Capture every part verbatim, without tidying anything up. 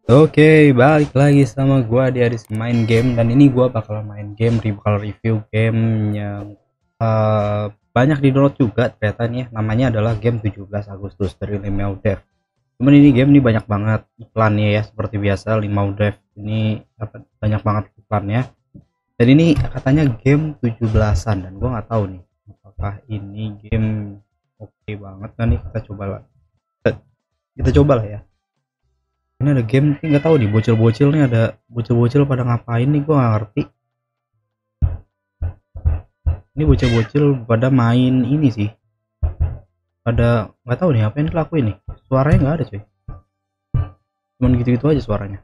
Oke, balik lagi sama gua di Aris main game, dan ini gua bakal main game, bakal review game yang uh, banyak di download juga ternyata nih. Namanya adalah game tujuh belas Agustus dari Limau Dev. Cuman ini game ini banyak banget iklannya ya, seperti biasa Limau Dev ini apa, banyak banget iklannya. Dan ini katanya game tujuh belasan, dan gua nggak tahu nih apakah ini game oke okay banget kan nih. Kita coba lah. Kita coba lah ya. Ini ada game nggak tahu nih, bocil-bocil nih, ada bocil-bocil pada ngapain nih, gua nggak ngerti. Ini bocil-bocil pada main ini sih, pada nggak tahu nih apa yang dilakuin nih. Suaranya nggak ada cuy, cuman gitu-gitu aja suaranya.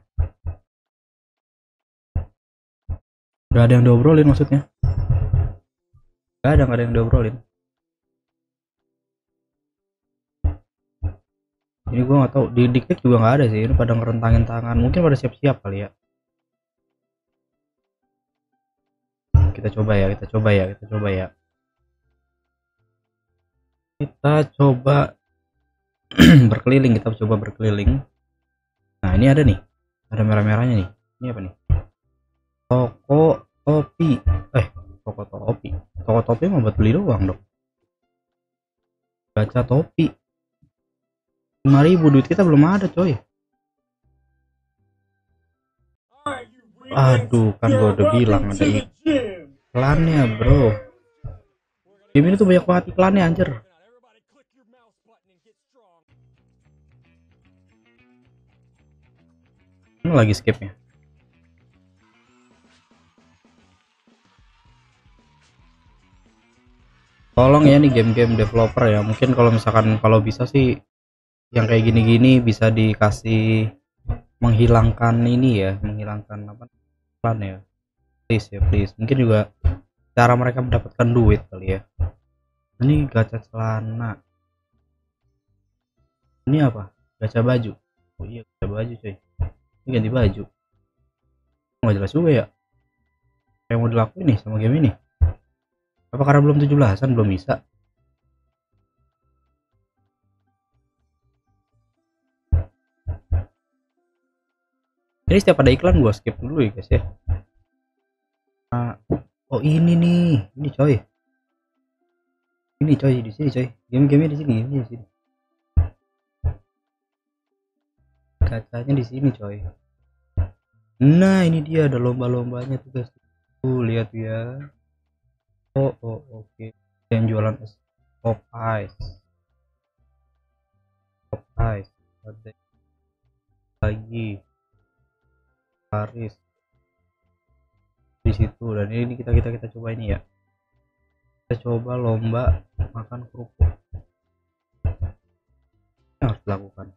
Nggak ada yang diobrolin, maksudnya nggak ada nggak ada yang diobrolin. Ini gua nggak tahu, di diklik juga nggak ada sih. Ini pada ngerentangin tangan, mungkin pada siap-siap kali ya. Kita coba ya, kita coba ya, kita coba ya. Kita coba berkeliling, kita coba berkeliling. Nah ini ada nih, ada merah-merahnya nih. Ini apa nih? Toko topi. Eh, toko topi. Toko topi mau buat beli doang dong. Gacha topi. lima ribu, duit kita belum ada coy. Aduh, kan gua udah bilang ada iklannya bro. Game ini tuh banyak banget iklannya anjir. Ini lagi skipnya. Tolong ya nih game-game developer ya, mungkin kalau misalkan kalau bisa sih yang kayak gini-gini bisa dikasih menghilangkan ini ya, menghilangkan apa, iklan ya, please ya please. Mungkin juga cara mereka mendapatkan duit kali ya. Ini gacha celana, ini apa, gacha baju. Oh iya, gacha baju coy, ini ganti baju. Nggak jelas juga ya yang mau dilakuin nih sama game ini. Apa karena belum tujuh belasan belum bisa? Jadi setiap ada iklan gua skip dulu ya guys ya. Nah, oh ini nih, ini coy. Ini coy di sini coy. Game-game di sini, game di sini. Kacanya di sini coy. Nah, ini dia ada lomba-lombanya tuh guys. Tuh, lihat ya. Oh, oh oke. Okay. Yang jualan es pop ice. Pop ice. Ada lagi. Paris. Di situ, dan ini kita kita kita coba ini ya. Kita coba lomba makan kerupuk. Yang harus dilakukan.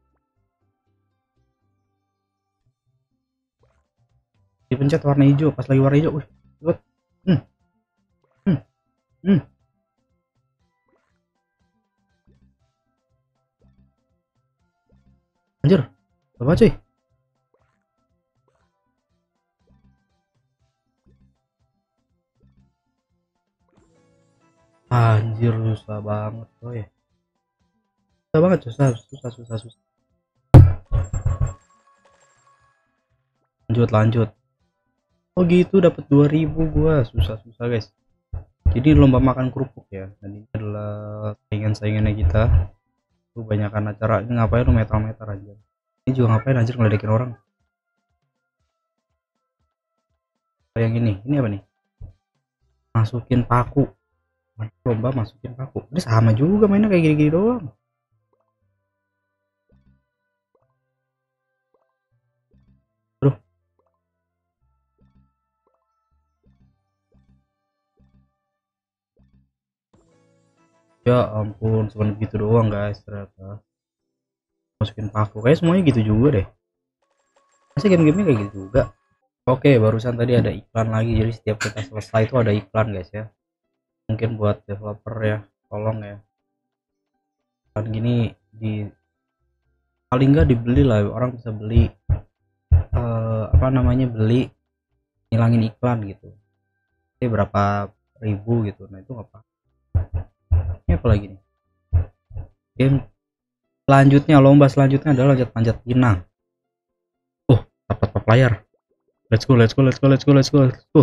Dipencet warna hijau, pas lagi warna hijau, wih, hmm, hmm, hmm. Anjir, apa cuy? Anjir, susah banget coy. Susah banget, susah, susah, susah, susah. Lanjut, lanjut. Oh gitu, dapat dua ribu gua. Susah-susah guys. Jadi lomba makan kerupuk ya. Dan ini adalah saingan-saingannya kita. Tuh banyakan acara. Ini ngapain lu meter-meter aja. Ini juga ngapain anjir ngeledekin orang. Kayak gini, ini apa nih? Masukin paku. Lomba masukin paku. Ini sama juga mainnya kayak gini-gini doang. Bro. Ya ampun, cuma gitu doang guys ternyata. Masukin paku. Kayak semuanya gitu juga deh. Masih game-gamenya kayak gitu juga. Oke, barusan tadi ada iklan lagi. Jadi setiap kita selesai itu ada iklan guys ya. Mungkin buat developer ya, tolong ya. Kan gini di paling nggak dibeli lah, orang bisa beli eh, apa namanya, beli ngilangin iklan gitu. Ini berapa ribu gitu. Nah itu apa? Ini apa lagi nih? Game selanjutnya, lomba selanjutnya adalah loncat panjat pinang. layar. Let's go, let's go, let's go, let's go, let's go, let's go,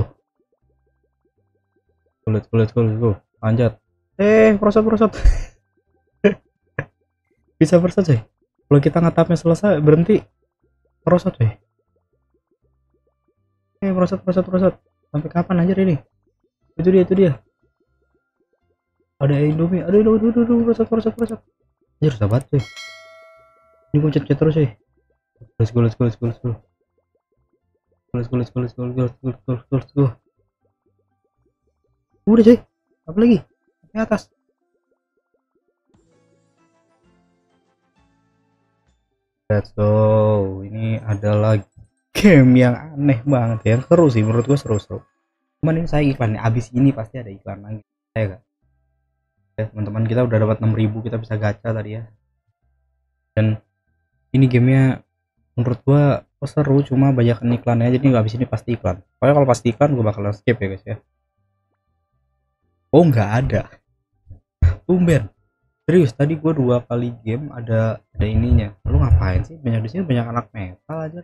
let's go, let's go, let's go. Lanjut. Eh, prosot, prosot. Bisa prosot coy. Kalau kita ngetapnya selesai berhenti, prosot coy. Eh, prosot, prosot, prosot. Sampai kapan anjir ini? Itu dia, itu dia. Ada Indomie. Aduh, aduh, aduh, aduh, aduh, prosot, prosot, prosot. Anjir, sahabat coy. Ini gue cet-cet terus coy. Let's go, let's go, let's go, let's go. Let's go, let's go, let's go, let's go, let's go, let's go, let's go, let's go. Udah coy, apa lagi? Di atas. Let's go. Ini adalah game yang aneh banget ya. Yang seru sih, menurut gua seru-seru. Cuman ini saya iklannya, abis ini pasti ada iklan lagi. Saya gak? Ya, teman-teman, kita udah dapat enam ribu, kita bisa gacha tadi ya. Dan ini gamenya menurut gua oh, seru, cuma banyak iklannya, jadi nggak habis ini pasti iklan. Pokoknya kalau pasti iklan gua bakalan skip ya guys ya. Oh nggak ada, tumben. Serius tadi gua dua kali game ada ada ininya. Lu ngapain sih? Banyak di sini banyak anak metal aja.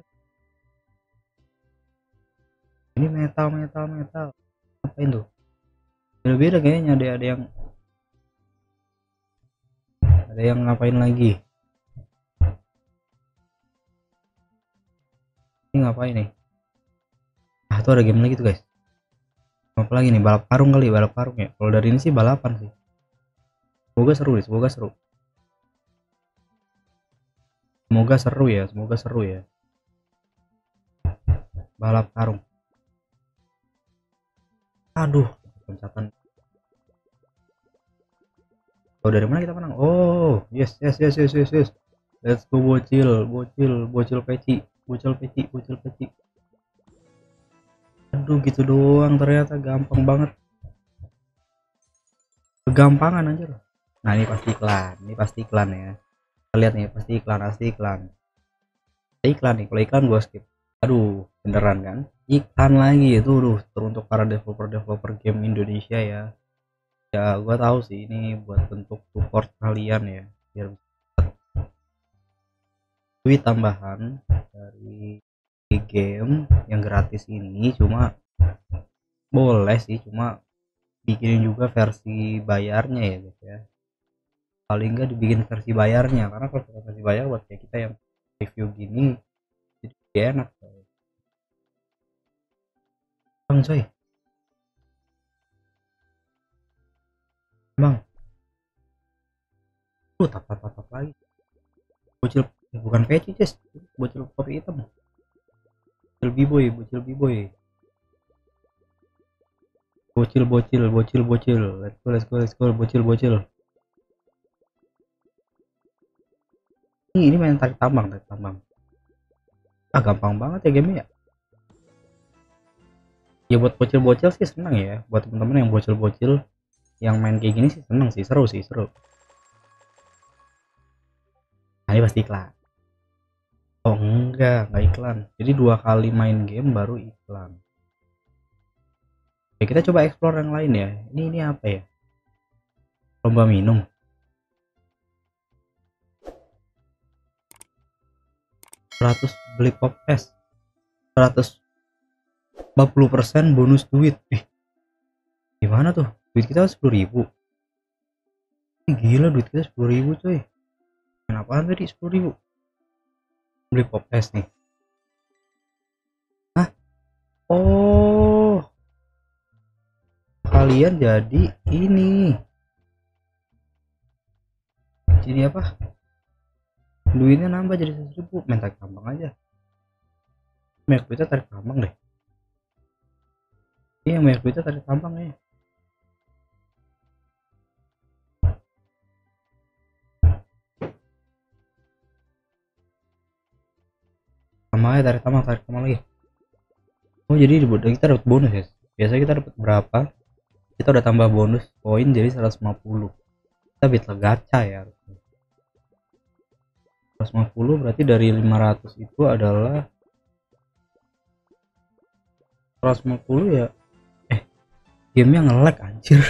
Ini metal metal metal. Ngapain tuh? Beda-beda kayaknya ada ada yang ada yang ngapain lagi. Ini ngapain nih? Ah tuh ada game lagi tuh guys. Apa lagi nih, balap karung kali, balap karung ya. Kalau dari ini sih balapan sih. Semoga seru ya, semoga seru. Semoga seru ya, semoga seru ya. Balap karung. Aduh, loncatan. Oh dari mana kita menang? Oh, yes yes yes yes yes yes. Let's go bocil, bocil, bocil peci, bocil peci, bocil peci. Aduh gitu doang, ternyata gampang banget. Kegampangan aja loh. Nah ini pasti iklan, ini pasti iklan ya. Kita lihat nih, pasti iklan, pasti iklan. Iklan nih, kalau iklan gua skip. Aduh, beneran kan? Iklan lagi itu, tuh teruntuk para developer-developer game Indonesia ya. Ya gua tahu sih ini buat bentuk support kalian ya, biar duit tambahan dari game yang gratis ini. Cuma boleh sih, cuma bikinin juga versi bayarnya ya guys ya, paling enggak dibikin versi bayarnya, karena kalau versi bayar buat kayak kita yang review gini jadi enak bang coy. Bang tuh tap tap tap lagi bocil eh, bukan peci guys, bocil kopi hitam, bocil biboy, bocil biboy, bocil bocil bocil bocil. Let's go, let's go, let's go, bocil bocil. Ini, ini main tarik tambang, tarik tambang. Ah gampang banget ya game ya. Ya buat bocil-bocil sih senang ya, buat teman-teman yang bocil-bocil yang main kayak gini sih seneng sih, seru sih, seru. Nah ini pasti iklan. Oh enggak, enggak iklan. Jadi dua kali main game baru iklan. Oke, kita coba explore yang lain ya. Ini ini apa ya? Lomba minum. seratus beli pop es. seratus empat puluh persen bonus duit. Ih, gimana tuh? Duit kita sepuluh ribu. Ini gila, duit kita sepuluh ribu coy. Kenapaan tadi sepuluh ribu? Beli pop es nih. Hah? Oh. Kalian jadi ini. Jadi apa? Duitnya nambah jadi seratus ribu. Main tarik tambang aja. Banyak duitnya tarik tambang deh. Iya banyak duitnya tarik tambang ya. Sama aja tarik tambang, tarik tambang lagi. Oh jadi kita dapat bonus ya. Biasanya kita dapat berapa? Kita udah tambah bonus poin jadi seratus lima puluh. Kita bisa gacha ya. seratus lima puluh berarti dari lima ratus itu adalah seratus lima puluh ya. Eh gamenya nge-lag anjir.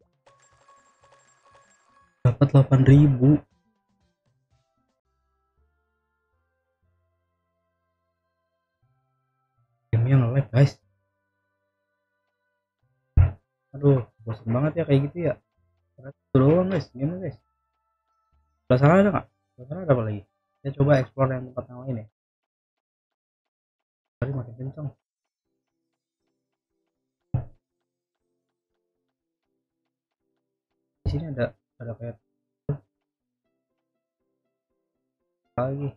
Dapat delapan ribu. lag guys. Aduh, bosan banget ya kayak gitu ya. Itu doang guys, gimana guys? Sebelah sana ada nggak? Sebelah sana ada apa lagi? Saya coba explore yang tempat yang lain ya. Tadi makin kencang. Di sini ada ada kayak lagi.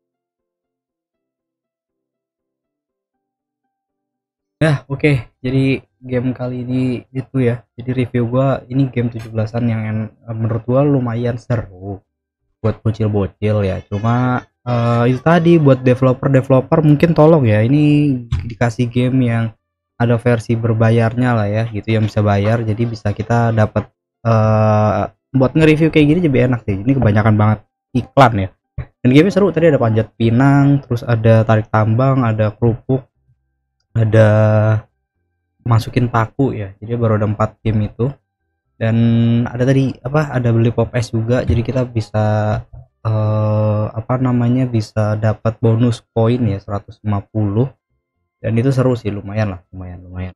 Ya, oke. Okay. Jadi game kali ini itu ya. Jadi review gua ini game tujuh belasan yang en- menurut gua lumayan seru buat bocil-bocil ya. Cuma eh, itu tadi buat developer-developer mungkin tolong ya. Ini dikasih game yang ada versi berbayarnya lah ya, gitu yang bisa bayar. Jadi bisa kita dapat eh buat nge-review kayak gini lebih enak sih. Ini kebanyakan banget iklan ya. Dan game seru, tadi ada panjat pinang, terus ada tarik tambang, ada kerupuk, ada masukin paku ya. Jadi baru ada empat game itu. Dan ada tadi apa, ada beli pop es juga, jadi kita bisa eh, apa namanya, bisa dapat bonus koin ya seratus lima puluh. Dan itu seru sih, lumayan lah, lumayan lumayan.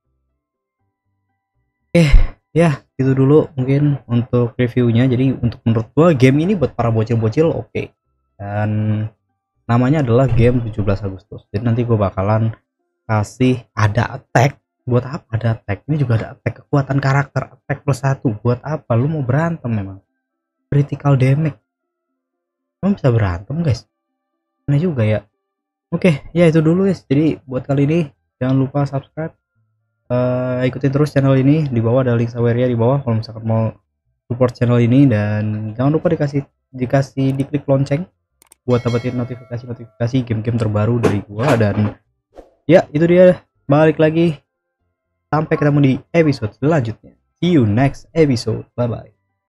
Eh ya itu dulu mungkin untuk reviewnya. Jadi untuk menurut gua game ini buat para bocil-bocil oke okay. Dan namanya adalah game tujuh belas Agustus. Jadi nanti gua bakalan kasih ada attack. Buat apa ada attack? Ini juga ada attack, kekuatan karakter attack plus satu. Buat apa lu mau berantem? Memang critical damage emang bisa berantem guys, aneh juga ya. Oke ya itu dulu guys. Jadi buat kali ini jangan lupa subscribe, uh, ikutin terus channel ini. Di bawah ada link saweria di bawah kalau misalkan mau support channel ini. Dan jangan lupa dikasih dikasih diklik lonceng buat dapetin notifikasi-notifikasi game-game terbaru dari gua. Dan ya itu dia, balik lagi. Sampai ketemu di episode selanjutnya. See you next episode. Bye bye.